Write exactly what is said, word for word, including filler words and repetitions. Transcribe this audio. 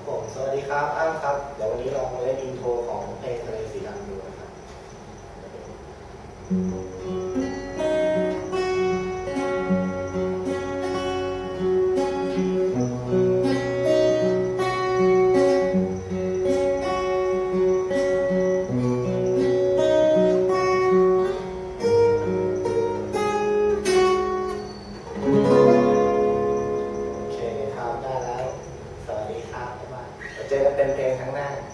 ผมสวัสดีครับอ้ามครับเดี๋ยววันนี้ลองมาเล่นอินโทรของเพลงทะเลสีดำดูนะครับโอเคครับได้แล้วสวัสดีครับบ๊ายบายเดี๋ยวเจอกันเต็มเพลงครั้งหน้า